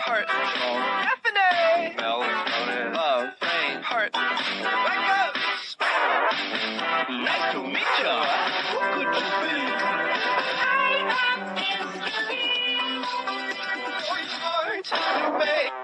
Heart. Control. Definitely. Melatonin. Love. Pain. Heart. Wake up. Nice to meet ya. Who could you be? I am Heart. You make